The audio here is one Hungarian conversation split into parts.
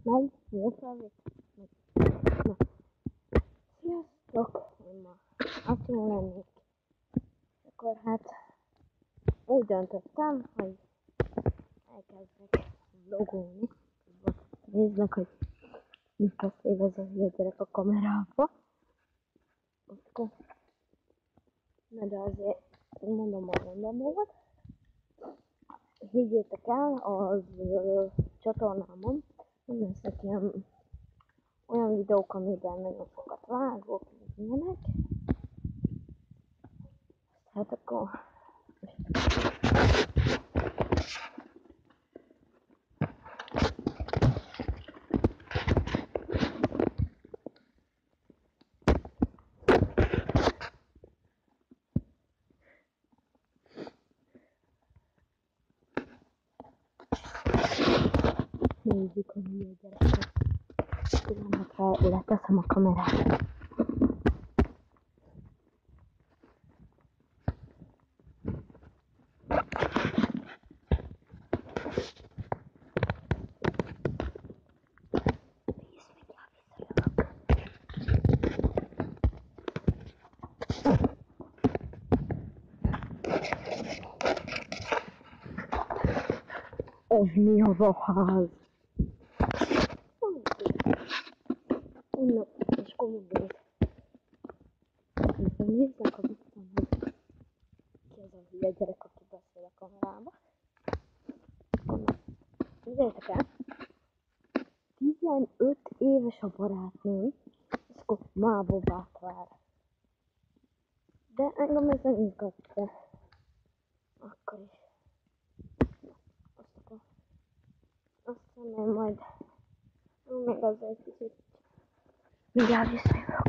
Megy, jó felvét. Na, sziasztok! Én ma Atya lennék. Akkor hát úgy döntöttem, hogy elkezdek vlogolni. Néznek, hogy mit kezdték ez a hülye gyerek a kamerába. Akkor, na de azért mondom a mondamót. Higgyétek el, az csatornámon nem lesznek olyan videók, amiben nagyon sokat vágok, ilyenek. Hát akkor nézzük a hülye gyereket. Pillanatra leteszem a kamerát. Ez mi az a ház? Na, és akkor mondjuk. Nézzek a vittem, hogy ki az a hülye gyerek, aki beszél a kamerába. Nézzétek el, 15 éves a barátnőm, és akkor mábobát vár. De engem ez nem izgatja. Akkor is. Aztán én majd még az egy kicsit mindjárt visszajövök.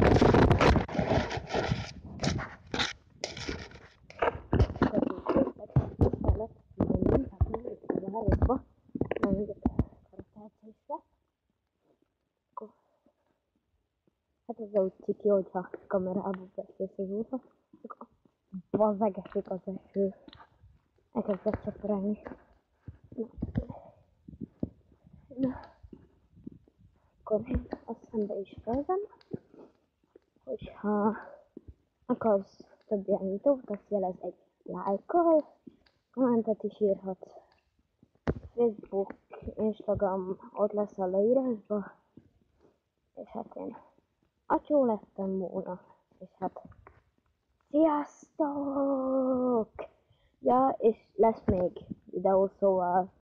Hát ez úgy ciki, hogyha kamerába beszélsz az úton, akkor vazzegesik az eső. Elkezdett csaparálni. Na, akkor én azt szembe is fejezem, hogyha akarsz több ilyen videót, azt jelez egy lájkkal, kommentet is írhatsz. Facebook, Instagram, ott lesz a leírásban. És hát én atyó lettem volna. És hát sziasztok! Ja, és lesz még videó, szóval